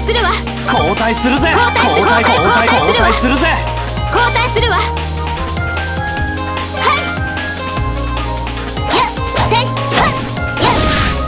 するわ。 交代するぜ。 交代するぜ。 交代するわ。はい。やっせいはっやっ。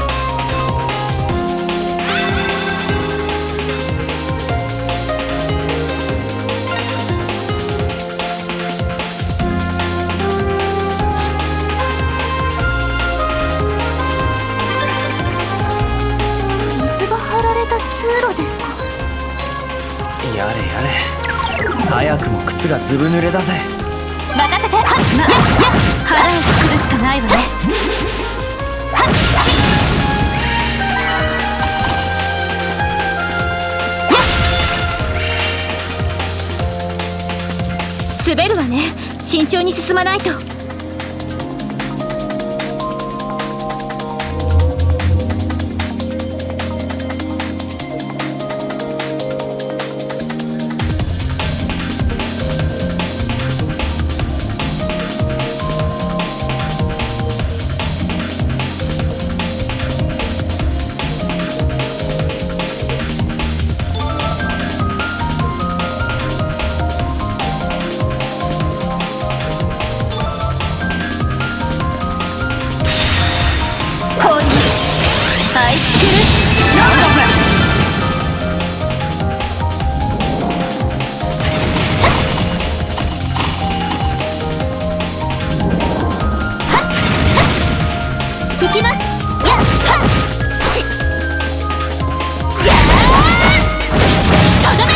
水が張られた通路ですか。 やれやれ、早くも靴がずぶ濡れだぜ。 任せて。はっ腹をくくるしかないわね。はっ滑るわね。慎重に進まないと。アイシクルなんだぜ。行きます。やっはっやーとどめ。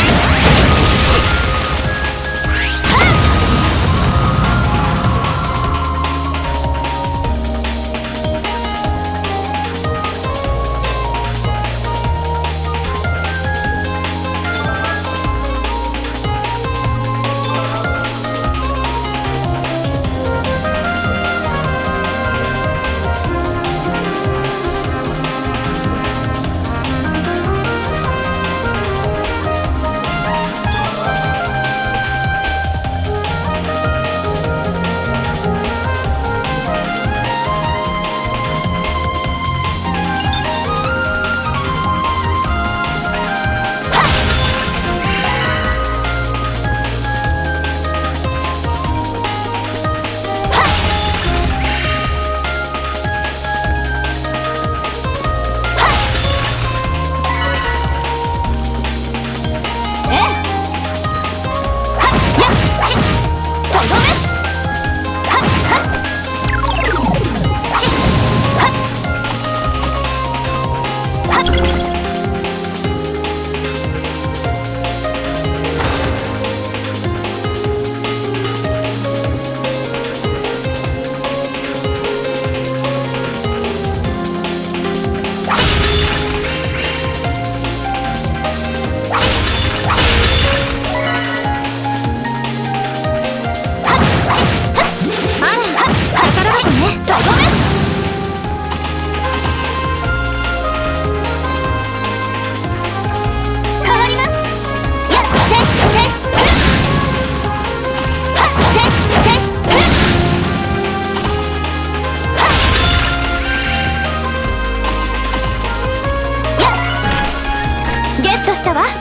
したわ。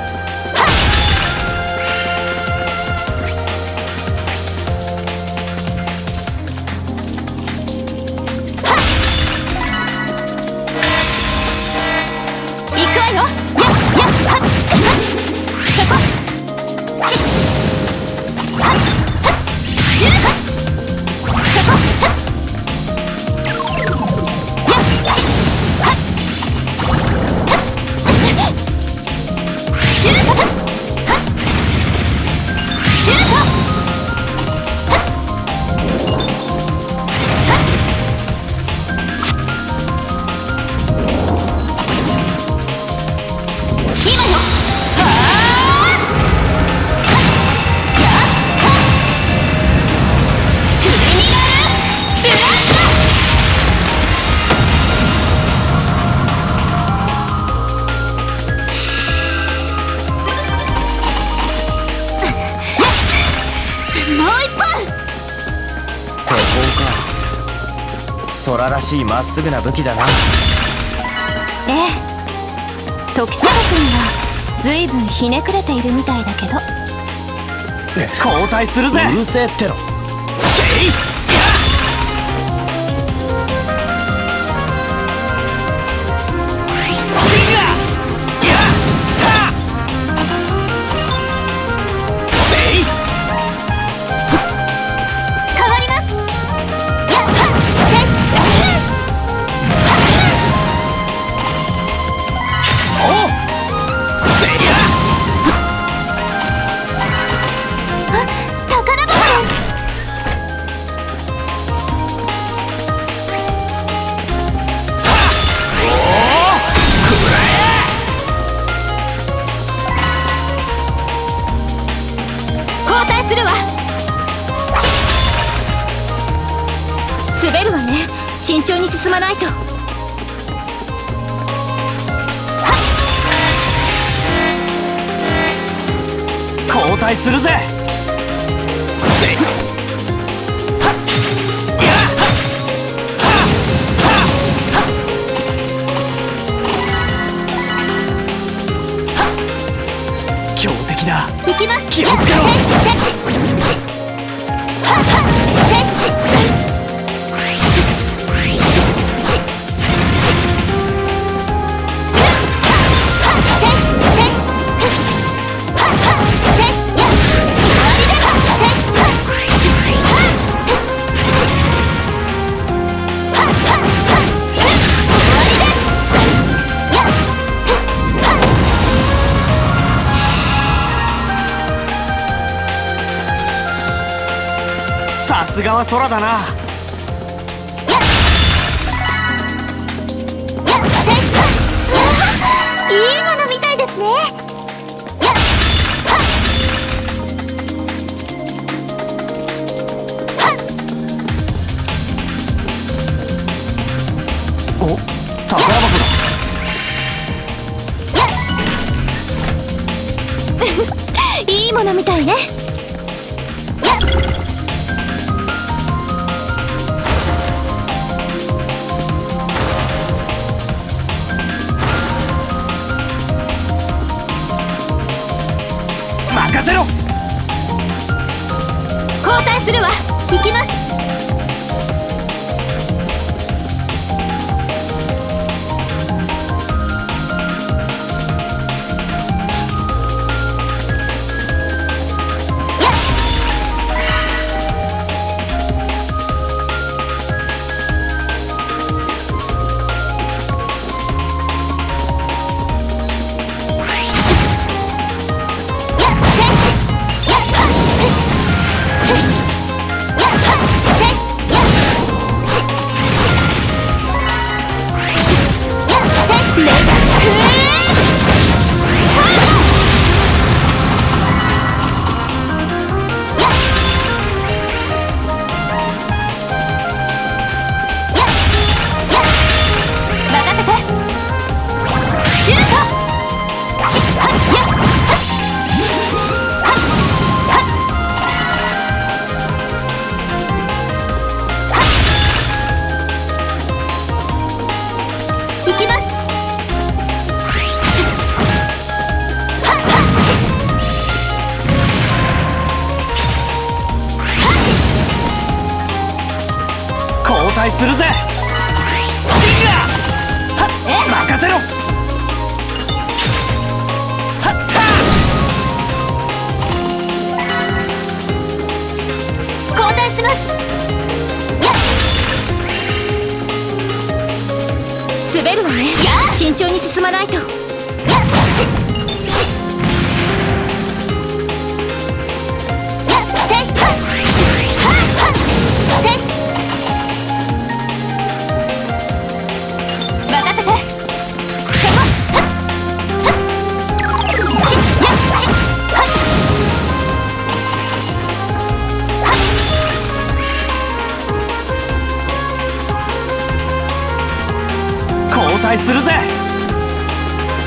行くわよ。やっはっそこしはっシューそこはっ空らしいまっすぐな武器だな。 ええ、時貞君はずいぶんひねくれているみたいだけど。 交代するぜ。うるせえっての。せいや滑るわね。慎重に進まないと。 交代するぜ。強敵だ。 行きます。 気をつけろ。さすがは空だな。 いいものみたいですね。 お、宝箱だ。いいものみたいね。 任せろ。 交代するわ。行きます。 交代するぜ。任せろ。 交代します。滑るわね。慎重に進まないと。 交代するぜ。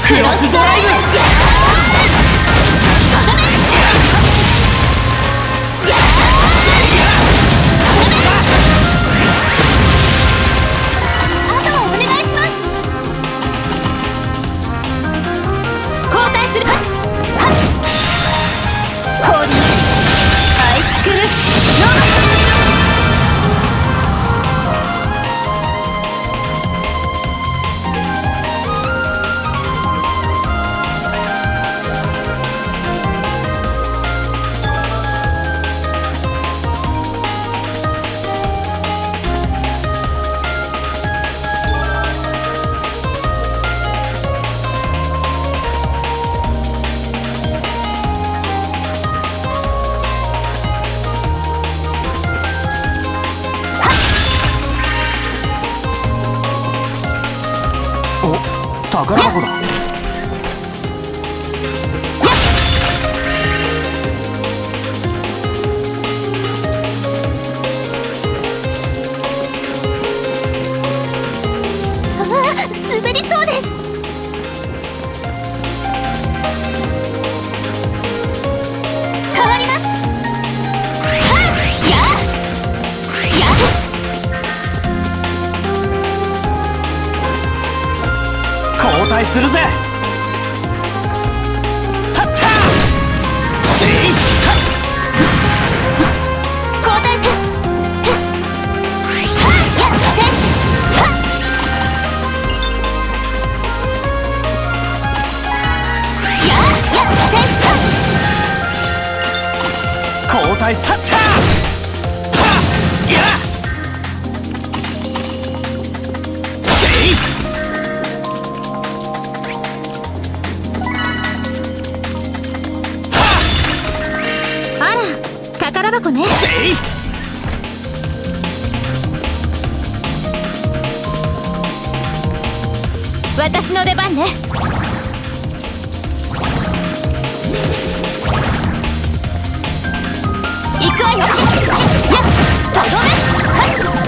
クロスドライブ。 宝箱だ。 滑りそうです。変わります。 交代するぜ。はった。 交代して。 交代さった。 宝箱ね。私の出番ね。行くわよ。とどめ。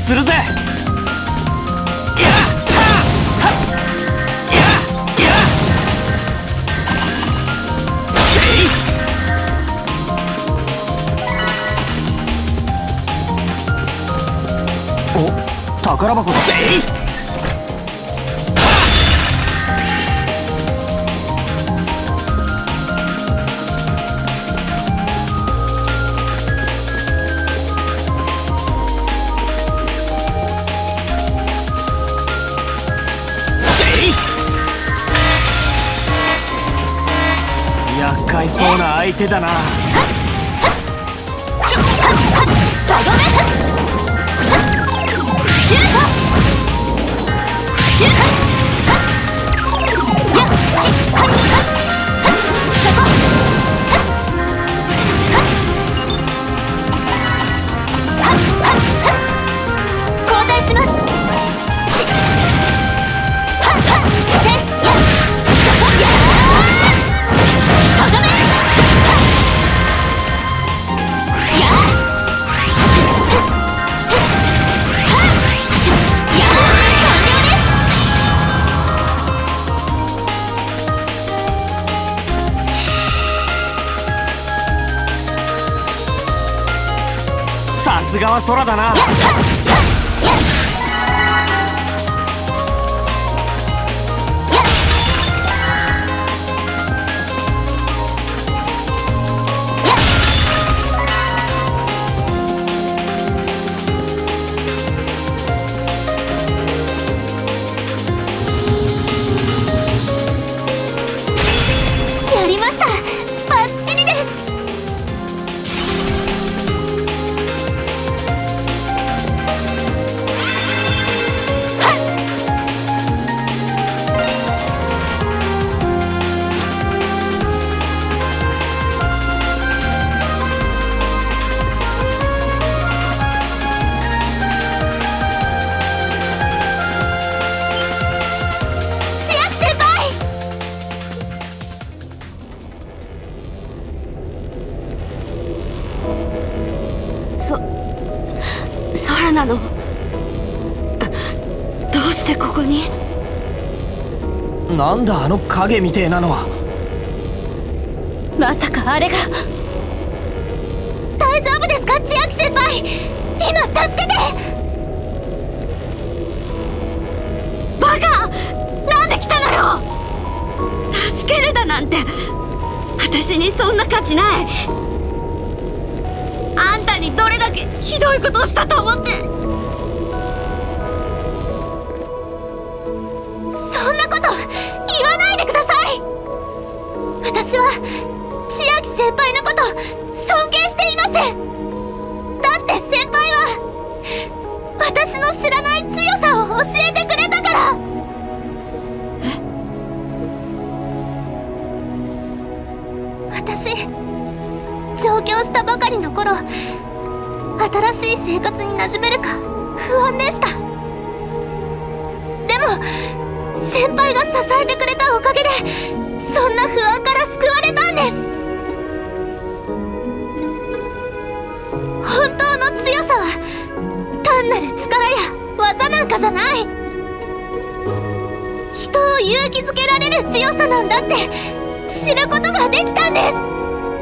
するぜ。宝箱せい。厄介そうな相手だな。さすがは空だな。 やりました。バッチリです。空なの？どうしてここに？ なんだあの影みてえなのは。 まさかあれが。大丈夫ですか千秋先輩、今助けて。バカ、なんで来たのよ。助けるだなんて私にそんな価値ない。あんたにどれだけひどいことをしたと思って。そんなこと言わないでください。私は千秋先輩のこと尊敬しています。だって先輩は私の知らない強さを教えてくれたから。私上京したばかりの頃、新しい生活に馴染めるか不安でした。でも先輩が支えてくれたおかげでそんな不安から救われたんです。本当の強さは単なる力や技なんかじゃない。人を勇気づけられる強さなんだって知ることができたんです。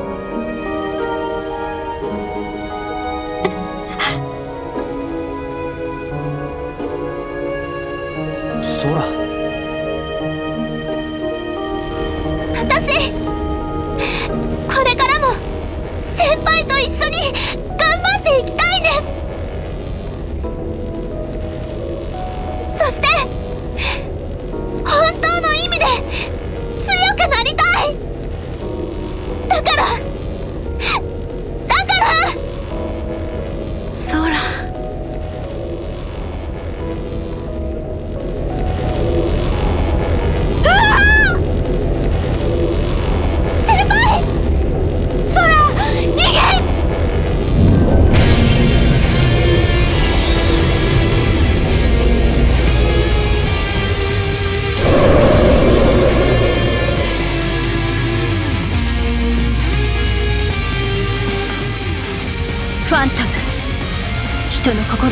私これからも先輩と一緒に頑張っていきたいんです。そして本当の意味で強くなりたい。だからソラ、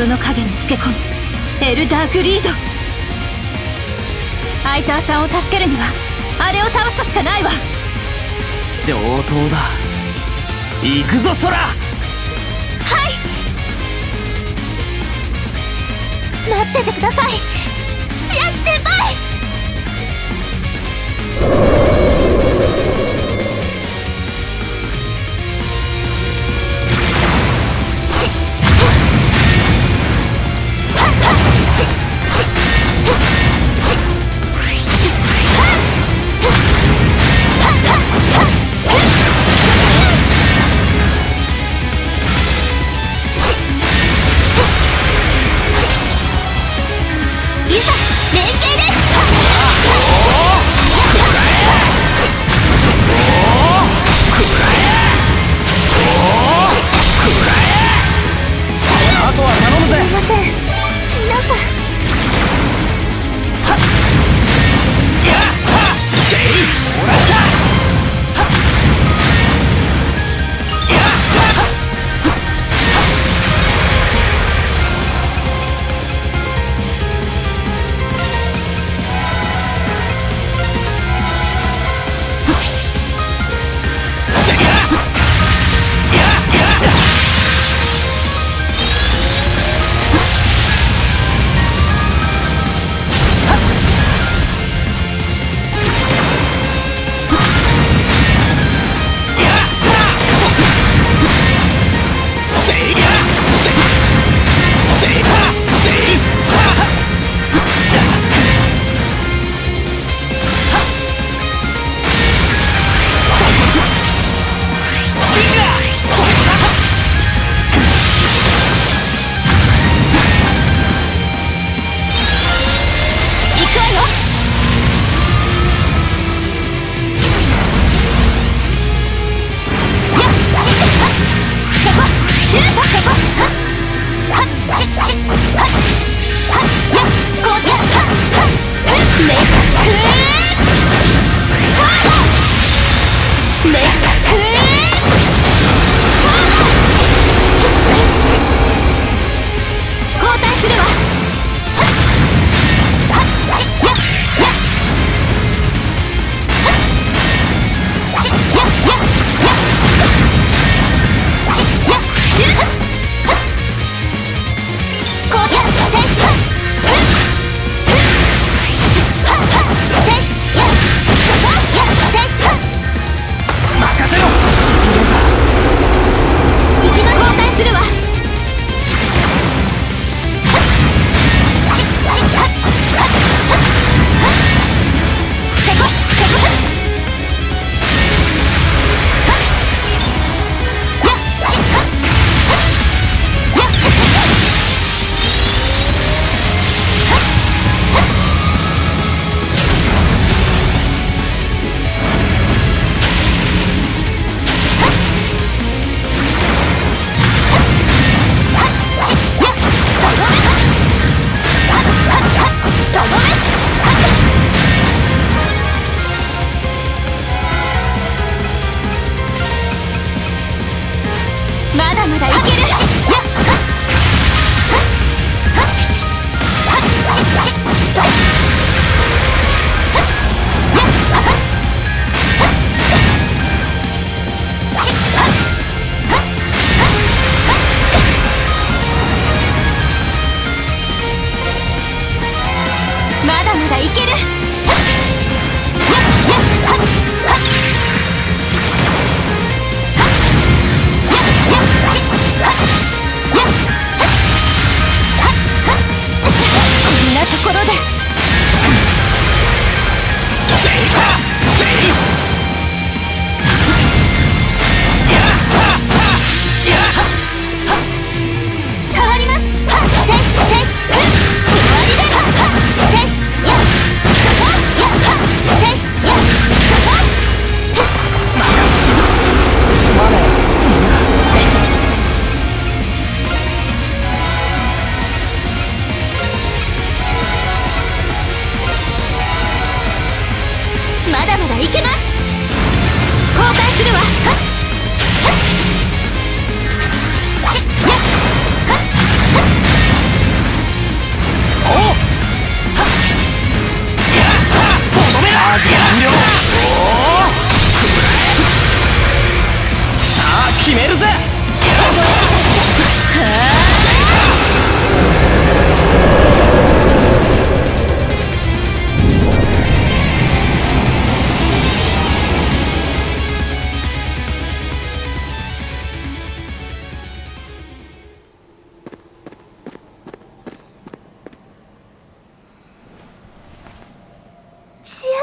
心の影につけ込むエルダークリード。相沢さんを助けるにはあれを倒すしかないわ。 上等だ。行くぞソラ。 はい、待っててください千秋先輩。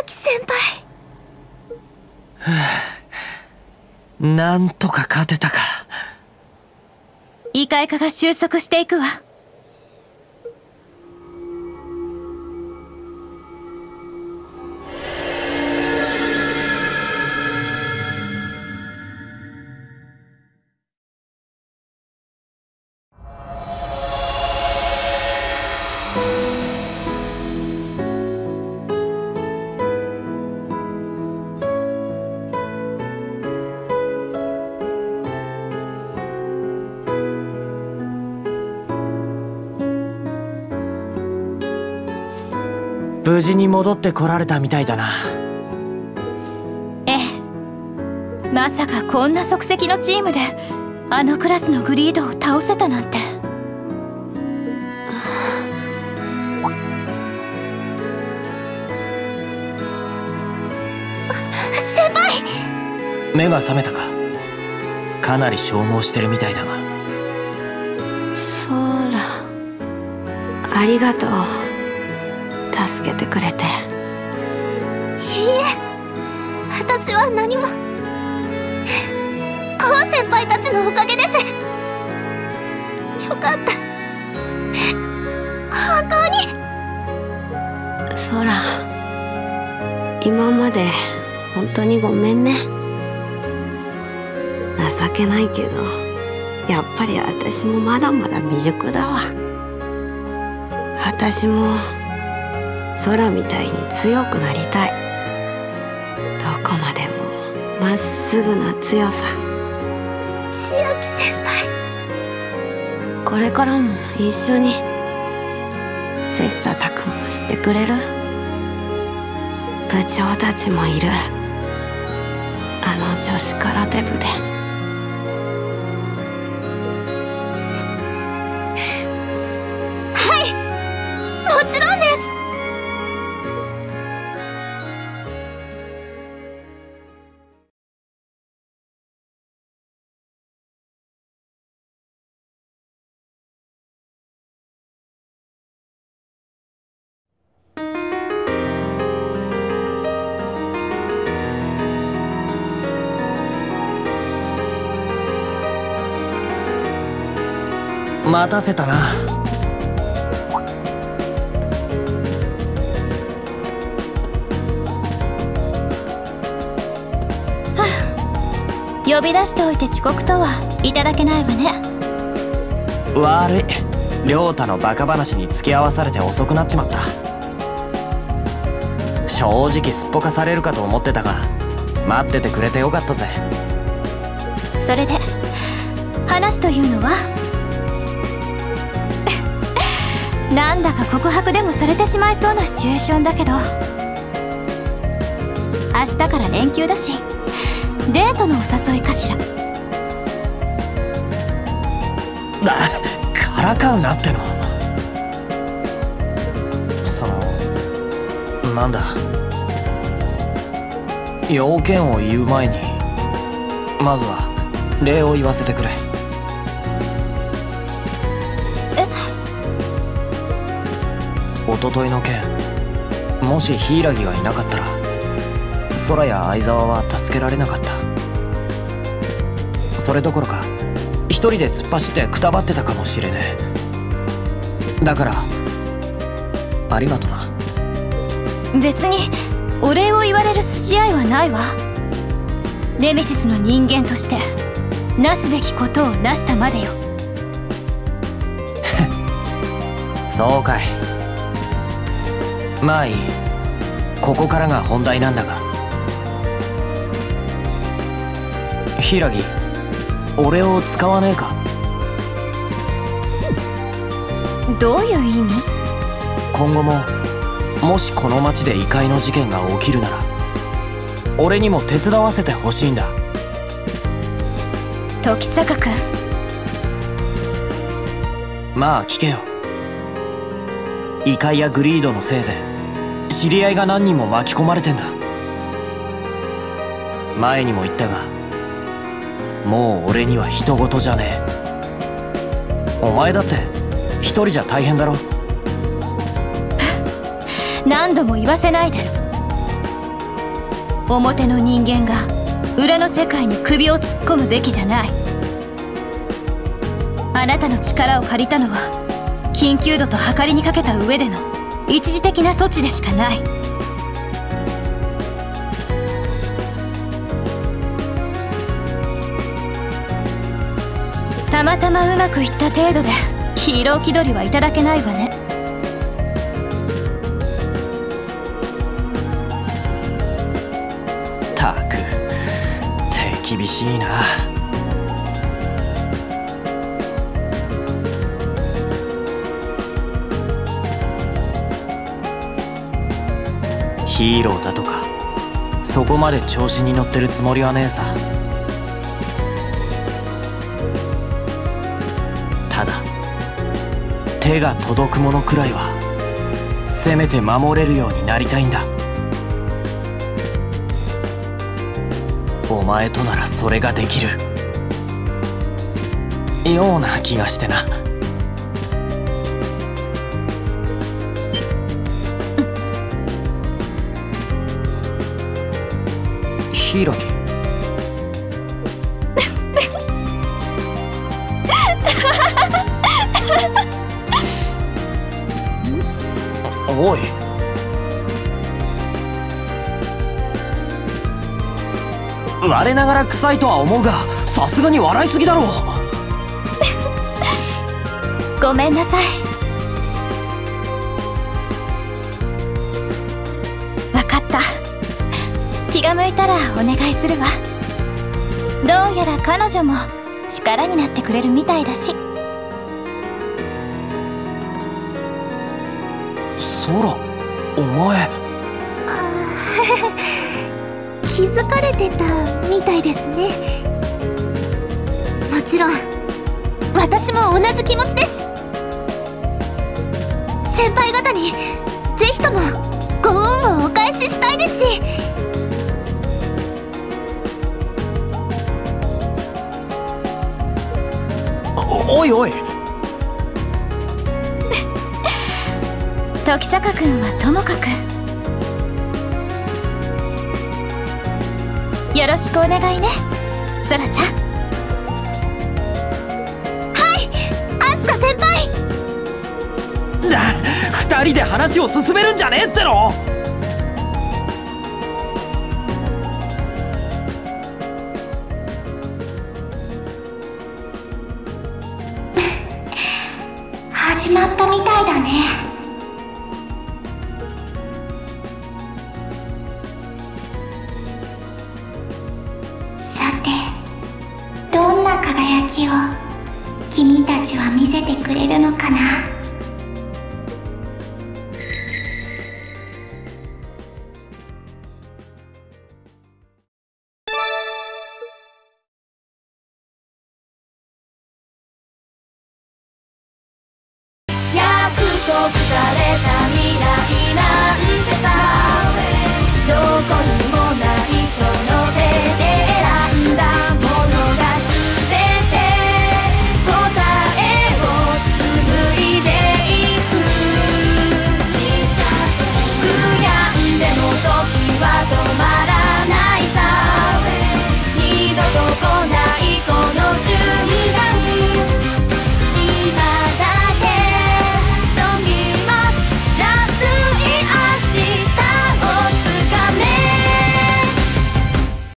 秋先輩。なんとか勝てたか。 異界化が収束していくわ。 無事に戻ってこられたみたいだな。 ええ、まさかこんな即席のチームであのクラスのグリードを倒せたなんて。 先輩。 目が覚めたか。かなり消耗してるみたいだが。 そうら、ありがとう、助けてくれて。 いいえ、私は何も。コア先輩たちのおかげです。よかった、本当に。 そら、今まで本当にごめんね。情けないけど、やっぱり私もまだまだ未熟だわ。私も空みたいに強くなりたい。どこまでもまっすぐな強さ。 千秋先輩。 これからも一緒に切磋琢磨してくれる？部長たちもいる、あの女子空手部で。 はい、もちろんです。 待たせたな。 呼び出しておいて遅刻とはいただけないわね。 悪い、亮太のバカ話に付き合わされて遅くなっちまった。正直すっぽかされるかと思ってたが、待っててくれてよかったぜ。 それで話というのは？なんだか告白でもされてしまいそうなシチュエーションだけど、明日から連休だしデートのお誘いかしら。 からかうなっての。なんだ、要件を言う前にまずは礼を言わせてくれ。おとといの件、もし柊がいなかったら空や相沢は助けられなかった。それどころか一人で突っ走ってくたばってたかもしれねえ。だからありがとな。 別にお礼を言われる筋合いはないわ。ネメシスの人間としてなすべきことをなしたまでよ。 そうかい。まあいい、ここからが本題なんだが、柊、俺を使わねえか。 どういう意味？ 今後ももしこの町で異界の事件が起きるなら俺にも手伝わせてほしいんだ。 時坂君。 まあ聞けよ。異界やグリードのせいで知り合いが何人も巻き込まれてんだ。前にも言ったが、もう俺には人事じゃねえ。お前だって一人じゃ大変だろ。 何度も言わせないで。 表の人間が裏の世界に首を突っ込むべきじゃない。あなたの力を借りたのは緊急度と計りにかけた上での一時的な措置でしかない。たまたまうまくいった程度でヒーロー気取りはいただけないわね。 たく手厳しいな。ヒーローだとかそこまで調子に乗ってるつもりはねえさ。ただ手が届くものくらいはせめて守れるようになりたいんだ。お前とならそれができるような気がしてな。ヒイラギおい、我ながら臭いとは思うがさすがに笑いすぎだろう。 ごめんなさい。わかった。気が向いたらお願いするわ。どうやら彼女も力になってくれるみたいだし。 ソラ、お前気づかれてたみたいですね。もちろん私も同じ気持ちです。先輩方にぜひともご恩をお返ししたいですし。 おいおい時坂君はともかくよろしくお願いね、ソラちゃん。 はい、アスカ先輩。 二人で話を進めるんじゃねえっての。 始まったみたいだね。どんな輝きを君たちは見せてくれるのかな。 約束された未来なんてさ、どこにもないその